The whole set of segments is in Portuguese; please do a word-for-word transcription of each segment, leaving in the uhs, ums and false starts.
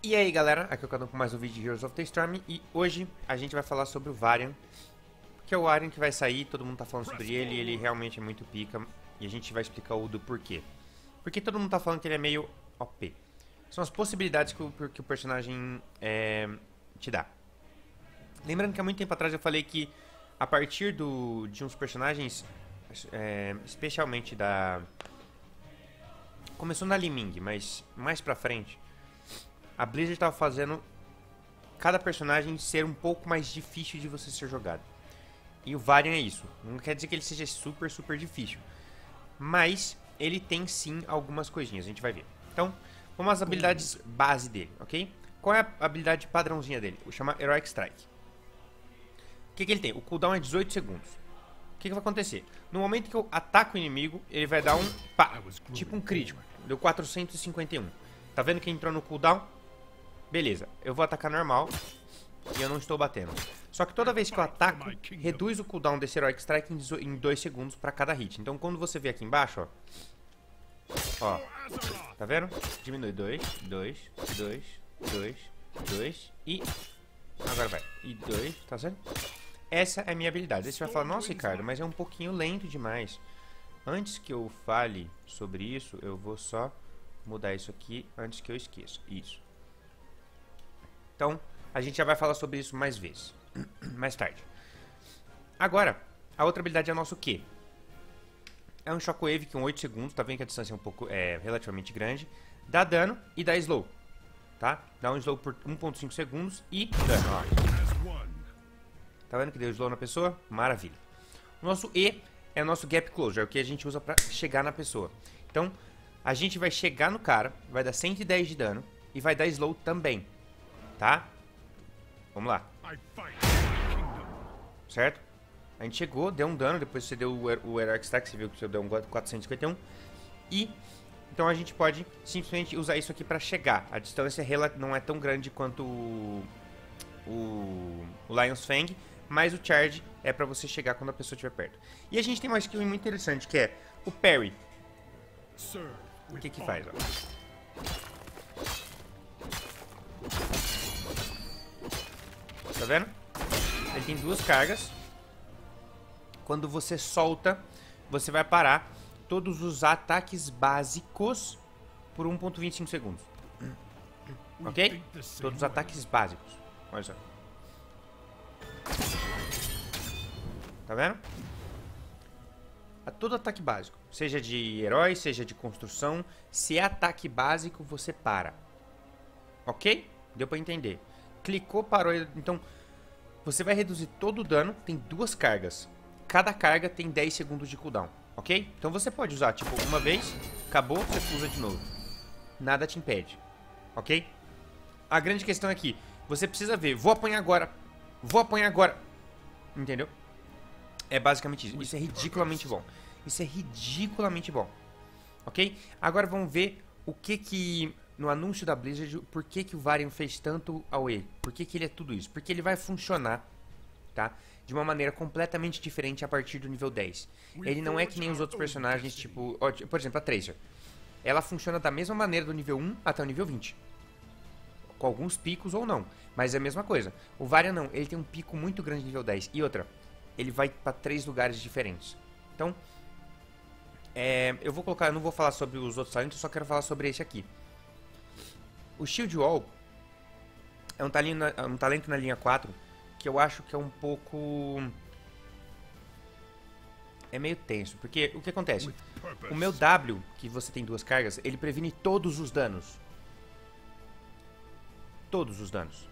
E aí galera, aqui é o Cadu com mais um vídeo de Heroes of the Storm. E hoje a gente vai falar sobre o Varian, que é o Varian que vai sair, todo mundo tá falando sobre ele. Ele realmente é muito pica e a gente vai explicar o do porquê. Porque todo mundo tá falando que ele é meio O P. São as possibilidades que o, que o personagem é, te dá. Lembrando que há muito tempo atrás eu falei que a partir do, de uns personagens, é, especialmente da... Começou na Liming, mas mais pra frente a Blizzard estava fazendo cada personagem ser um pouco mais difícil de você ser jogado. E o Varian é isso. Não quer dizer que ele seja super, super difícil. Mas ele tem sim algumas coisinhas, a gente vai ver. Então, vamos às habilidades base dele, ok? Qual é a habilidade padrãozinha dele? O chama Heroic Strike. O que, que ele tem? O cooldown é dezoito segundos. O que, que vai acontecer? No momento que eu ataco o inimigo, ele vai dar um pá, tipo um crítico. Deu quatrocentos e cinquenta e um. Tá vendo que entrou no cooldown? Beleza, eu vou atacar normal e eu não estou batendo. Só que toda vez que eu ataco, reduz o cooldown desse Heroic Strike em dois segundos para cada hit. Então quando você vê aqui embaixo, ó, ó, tá vendo? Diminui dois, dois, dois, dois, dois e agora vai. E dois, tá vendo? Essa é a minha habilidade. Aí você vai falar, nossa Ricardo, mas é um pouquinho lento demais. Antes que eu fale sobre isso, eu vou só mudar isso aqui antes que eu esqueça. Isso. Então, a gente já vai falar sobre isso mais vezes, mais tarde. Agora, a outra habilidade é o nosso Q. É um Shockwave com oito segundos, tá vendo que a distância é um pouco, é, relativamente grande. Dá dano e dá slow, tá? Dá um slow por um ponto cinco segundos e dano, ó. Tá vendo que deu slow na pessoa? Maravilha. O nosso E é o nosso Gap Closure, é o que a gente usa pra chegar na pessoa. Então, a gente vai chegar no cara, vai dar cento e dez de dano e vai dar slow também. Tá? Vamos lá. Certo? A gente chegou, deu um dano, depois você deu o Heroic Stack, você viu que você deu um quatrocentos e cinquenta e um. E, então a gente pode simplesmente usar isso aqui pra chegar. A distância não é tão grande quanto o, o, o Lion's Fang, mas o Charge é pra você chegar quando a pessoa estiver perto. E a gente tem uma skill muito interessante, que é o Parry. O que que faz, ó? Tá vendo? Ele tem duas cargas. Quando você solta, você vai parar todos os ataques básicos por um ponto vinte e cinco segundos. Ok? Todos os ataques básicos. Olha só. Tá vendo? A todo ataque básico, seja de herói, seja de construção, se é ataque básico, você para. Ok? Deu pra entender. Clicou, parou, então você vai reduzir todo o dano, tem duas cargas. Cada carga tem dez segundos de cooldown, ok? Então você pode usar, tipo, uma vez, acabou, você usa de novo. Nada te impede, ok? A grande questão é que você precisa ver, vou apanhar agora, vou apanhar agora, entendeu? É basicamente isso, isso é ridiculamente bom. Isso é ridiculamente bom, ok? Agora vamos ver o que que... No anúncio da Blizzard, por que que o Varian fez tanto ao E? Por que que ele é tudo isso? Porque ele vai funcionar, tá? De uma maneira completamente diferente a partir do nível dez. Ele não é que nem os outros personagens, tipo... Por exemplo, a Tracer. Ela funciona da mesma maneira do nível um até o nível vinte. Com alguns picos ou não. Mas é a mesma coisa. O Varian não. Ele tem um pico muito grande no nível dez. E outra, ele vai para três lugares diferentes. Então, é, eu vou colocar... Eu não vou falar sobre os outros talentos, eu só quero falar sobre esse aqui. O Shield Wall é um talento, na, um talento na linha quatro que eu acho que é um pouco... É meio tenso, porque o que acontece? O meu W, que você tem duas cargas, ele previne todos os danos. Todos os danos.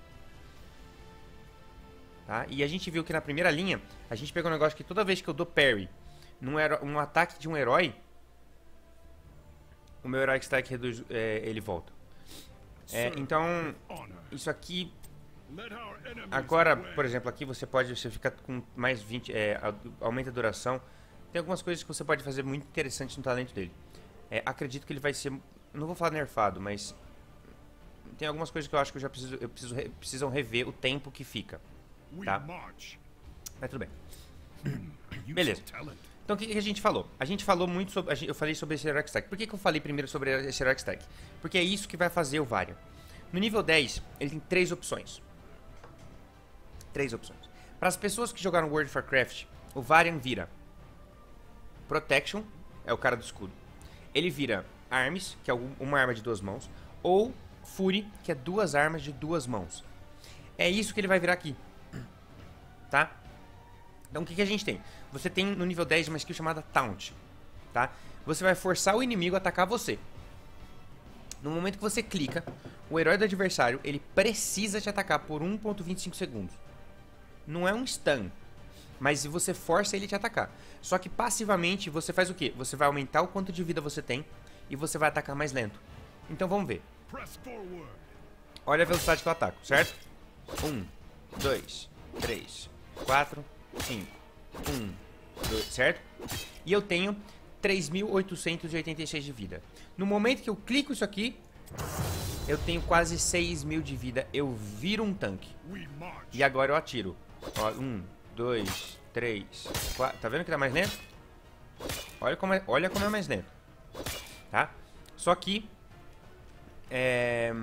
Tá? E a gente viu que na primeira linha, a gente pegou um negócio que toda vez que eu dou parry num um ataque de um herói, o meu Heroic Strike reduz, é, ele volta. É, então, isso aqui, agora, por exemplo, aqui você pode, você fica com mais vinte, é, aumenta a duração. Tem algumas coisas que você pode fazer muito interessantes no talento dele. É, acredito que ele vai ser, não vou falar nerfado, mas tem algumas coisas que eu acho que eu já preciso, eu preciso, precisam rever o tempo que fica, tá? Mas tudo bem. Beleza. Então o que, que a gente falou? A gente falou muito sobre... Eu falei sobre esse Heroic Stack. Por que, que eu falei primeiro sobre esse Heroic Stack? Porque é isso que vai fazer o Varian. No nível dez, ele tem três opções. Três opções. Para as pessoas que jogaram World of Warcraft, o Varian vira Protection, é o cara do escudo. Ele vira Arms, que é uma arma de duas mãos, ou Fury, que é duas armas de duas mãos. É isso que ele vai virar aqui, tá? Então o que, que a gente tem? Você tem no nível dez uma skill chamada Taunt, tá? Você vai forçar o inimigo a atacar você. No momento que você clica, o herói do adversário, ele precisa te atacar por um ponto vinte e cinco segundos. Não é um stun, mas você força ele a te atacar. Só que passivamente você faz o quê? Você vai aumentar o quanto de vida você tem e você vai atacar mais lento. Então vamos ver. Olha a velocidade que eu ataco, certo? um, dois, três, quatro, cinco. um, dois, certo? E eu tenho três mil oitocentos e oitenta e seis de vida. No momento que eu clico isso aqui, eu tenho quase seis mil de vida. Eu viro um tanque. E agora eu atiro. Ó, um, dois, três, quatro. Tá vendo que tá mais lento? Olha como é, olha como é mais lento. Tá? Só que... É...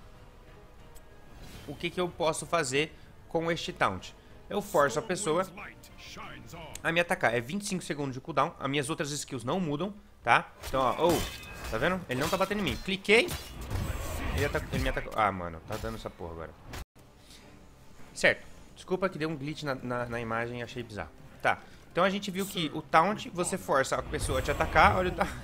O que que eu posso fazer com este taunt? Eu forço a pessoa a me atacar. É vinte e cinco segundos de cooldown. As minhas outras skills não mudam, tá? Então, ó, oh, tá vendo? Ele não tá batendo em mim. Cliquei, ele, atacou, ele me atacou. Ah, mano, tá dando essa porra agora. Certo. Desculpa que deu um glitch na, na, na imagem e achei bizarro. Tá. Então a gente viu que o taunt, você força a pessoa a te atacar. Olha o da...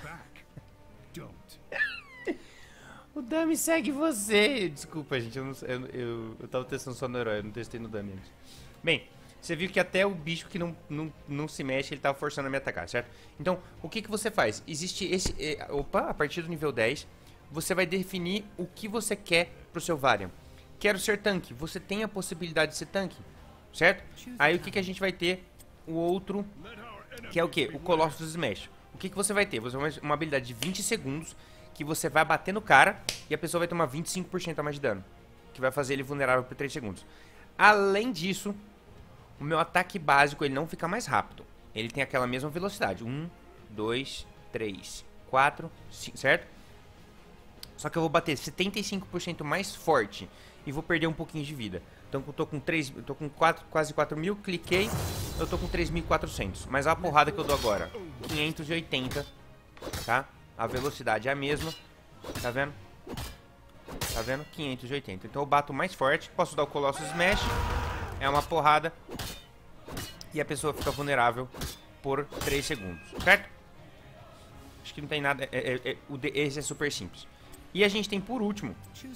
O Dummy segue você. Desculpa, gente. Eu, não, eu, eu, eu tava testando só no herói. Eu não testei no Dummy antes. Bem, você viu que até o bicho que não, não, não se mexe, ele tava forçando a me atacar, certo? Então, o que que você faz? Existe esse... Eh, opa, a partir do nível dez, você vai definir o que você quer pro seu Varian. Quero ser tanque. Você tem a possibilidade de ser tanque, certo? Aí o que que a gente vai ter? O outro, que é o que? O Colossus Smash. O que que você vai ter? Você vai ter uma habilidade de vinte segundos, que você vai bater no cara e a pessoa vai tomar vinte e cinco por cento a mais de dano, que vai fazer ele vulnerável por três segundos. Além disso, o meu ataque básico, ele não fica mais rápido. Ele tem aquela mesma velocidade. um, dois, três, quatro, cinco, certo? Só que eu vou bater setenta e cinco por cento mais forte e vou perder um pouquinho de vida. Então eu tô com três, eu tô com quatro, quase quatro mil, cliquei, eu tô com três mil e quatrocentos. Mas a porrada que eu dou agora, quinhentos e oitenta, tá? A velocidade é a mesma, tá vendo? Tá vendo? quinhentos e oitenta. Então eu bato mais forte, posso dar o Colossus Smash, é uma porrada, e a pessoa fica vulnerável por três segundos, certo? Acho que não tem nada, é, é, é, o de, esse é super simples. E a gente tem por último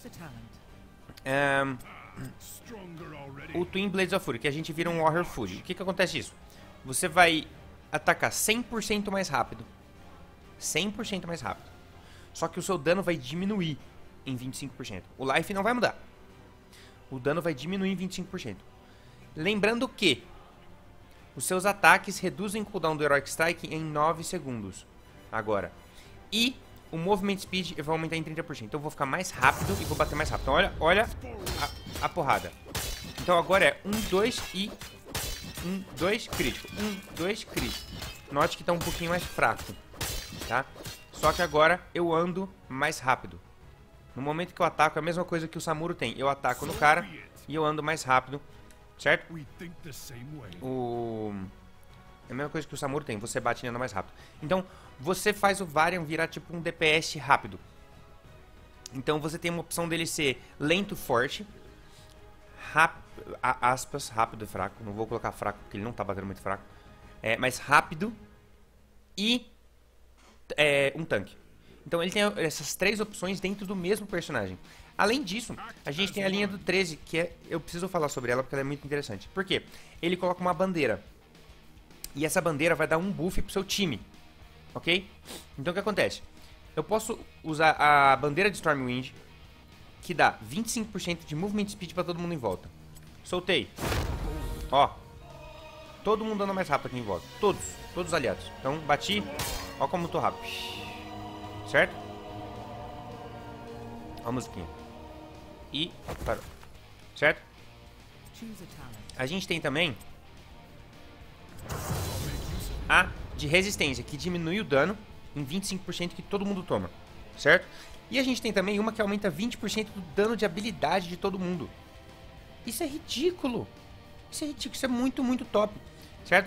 um, o Twin Blades of Fury, que a gente vira um Warrior Fury. O que que acontece isso? Você vai atacar cem por cento mais rápido. cem por cento mais rápido. Só que o seu dano vai diminuir em vinte e cinco por cento. O life não vai mudar. O dano vai diminuir em vinte e cinco por cento. Lembrando que os seus ataques reduzem o cooldown do Heroic Strike em nove segundos. Agora. E o Movement Speed vai aumentar em trinta por cento. Então eu vou ficar mais rápido e vou bater mais rápido. Então olha, olha a, a porrada. Então agora é um, dois e... um, dois, crítico. um, dois, crítico. Note que tá um pouquinho mais fraco. Tá? Só que agora eu ando mais rápido. No momento que eu ataco, é a mesma coisa que o Samuro tem. Eu ataco no cara e eu ando mais rápido. Certo? O... É a mesma coisa que o Samuro tem. Você bate e anda mais rápido. Então, você faz o Varian virar tipo um D P S rápido. Então, você tem uma opção dele ser lento, forte. Rap... Aspas, rápido e fraco. Não vou colocar fraco, porque ele não tá batendo muito fraco. É, mas rápido. E... É, um tanque. Então ele tem essas três opções dentro do mesmo personagem. Além disso, a gente tem a linha do treze, que é... Eu preciso falar sobre ela porque ela é muito interessante. Por quê? Ele coloca uma bandeira. E essa bandeira vai dar um buff pro seu time. Ok? Então o que acontece? Eu posso usar a bandeira de Stormwind, que dá vinte e cinco por cento de movement speed pra todo mundo em volta. Soltei. Ó. Todo mundo anda mais rápido aqui em volta. Todos. Todos os aliados. Então, bati. Ó como eu tô rápido. Certo? Ó a musiquinha. E parou. Certo? A gente tem também a de resistência, que diminui o dano em vinte e cinco por cento que todo mundo toma. Certo? E a gente tem também uma que aumenta vinte por cento do dano de habilidade de todo mundo. Isso é ridículo. Isso é ridículo, isso é muito, muito top. Certo?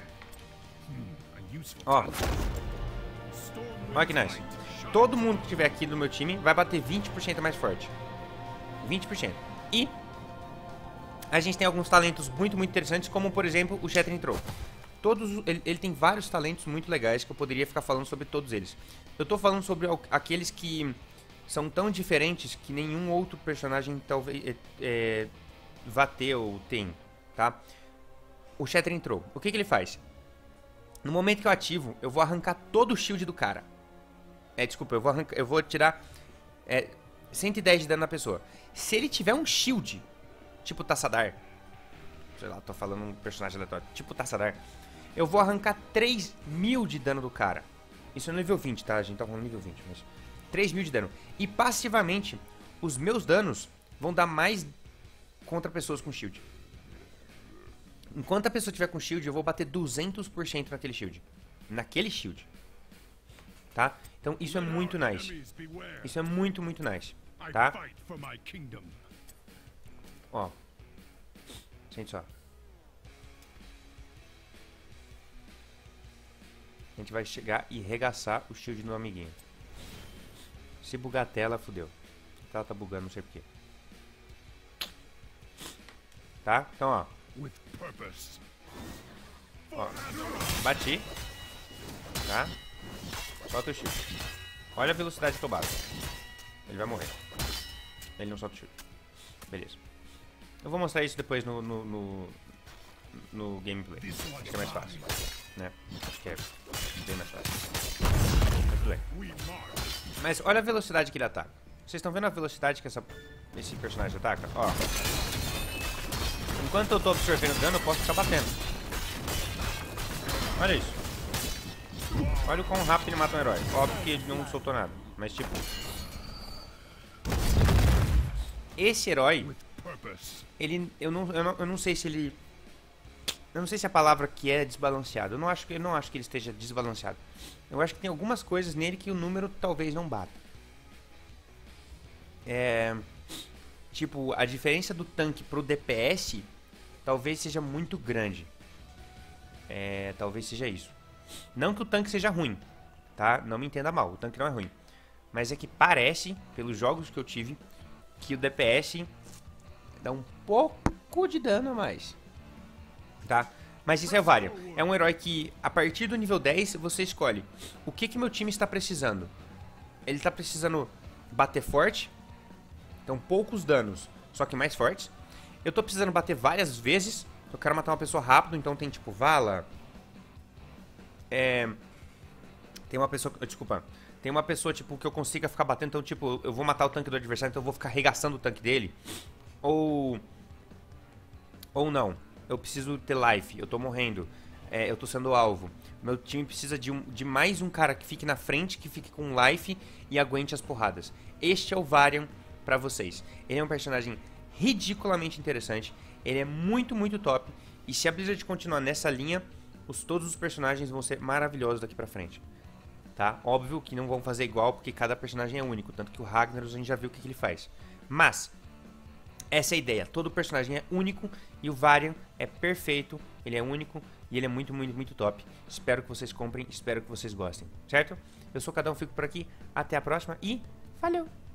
Ó. Olha que nice. Todo mundo que estiver aqui no meu time vai bater vinte por cento mais forte. vinte por cento. E a gente tem alguns talentos muito, muito interessantes, como por exemplo o Shattering Throw. Todos, ele, ele tem vários talentos muito legais que eu poderia ficar falando sobre todos eles. Eu tô falando sobre aqueles que são tão diferentes que nenhum outro personagem talvez é, é, vá ter ou tem, tá? O Shattering Throw, o que que ele faz? No momento que eu ativo, eu vou arrancar todo o shield do cara. É, desculpa, eu vou, arrancar, eu vou tirar é, cento e dez de dano na pessoa. Se ele tiver um shield, tipo Tassadar, sei lá, tô falando um personagem aleatório, tipo Tassadar, eu vou arrancar três mil de dano do cara. Isso é no nível vinte, tá? A gente tá falando nível vinte, mas três mil de dano. E passivamente, os meus danos vão dar mais contra pessoas com shield. Enquanto a pessoa tiver com shield, eu vou bater duzentos por cento naquele shield. Naquele shield. Tá? Então isso é muito nice. Isso é muito, muito nice. Tá? Ó. Sente só. A gente vai chegar e regaçar o shield do amiguinho. Se bugar a tela, fodeu. A tela tá bugando, não sei porquê. Tá? Então, ó. Ó. Bati. Tá? Solta o shield. Olha a velocidade que eu bato. Ele vai morrer. Ele não solta o shield. Beleza. Eu vou mostrar isso depois no, no, no, no gameplay. Acho que é mais fácil. Né? Acho que é bem mais fácil. Mas tudo bem. Mas olha a velocidade que ele ataca. Vocês estão vendo a velocidade que essa, esse personagem ataca? Ó. Enquanto eu tô absorvendo dano, eu posso ficar batendo. Olha isso. Olha o quão rápido ele mata um herói. Óbvio que ele não soltou nada. Mas tipo... Esse herói... Ele... Eu não, eu não, eu não sei se ele... Eu não sei se a palavra que é desbalanceado. Eu não acho que, eu não acho que ele esteja desbalanceado. Eu acho que tem algumas coisas nele que o número talvez não bata. É... Tipo, a diferença do tanque pro D P S talvez seja muito grande. É... Talvez seja isso. Não que o tanque seja ruim, tá? Não me entenda mal, o tanque não é ruim. Mas é que parece, pelos jogos que eu tive, que o D P S dá um pouco de dano a mais. Tá? Mas isso é o Varian. É um herói que, a partir do nível dez, você escolhe o que que meu time está precisando. Ele está precisando bater forte, então poucos danos, só que mais fortes. Eu tô precisando bater várias vezes, eu quero matar uma pessoa rápido, então tem tipo Vala. É... Tem uma pessoa... Desculpa. Tem uma pessoa, tipo, que eu consiga ficar batendo, então, tipo, eu vou matar o tanque do adversário, então eu vou ficar arregaçando o tanque dele. Ou... Ou não. Eu preciso ter life, eu tô morrendo, é, eu tô sendo alvo. Meu time precisa de, um, de mais um cara que fique na frente, que fique com life e aguente as porradas. Este é o Varian pra vocês. Ele é um personagem ridiculamente interessante, ele é muito, muito top. E se a Blizzard continuar nessa linha, os, todos os personagens vão ser maravilhosos daqui pra frente. Tá? Óbvio que não vão fazer igual, porque cada personagem é único, tanto que o Ragnaros a gente já viu o que, que ele faz. Mas... essa é a ideia, todo personagem é único e o Varian é perfeito, ele é único e ele é muito, muito, muito top. Espero que vocês comprem, espero que vocês gostem, certo? Eu sou Cadão, fico por aqui, até a próxima e valeu!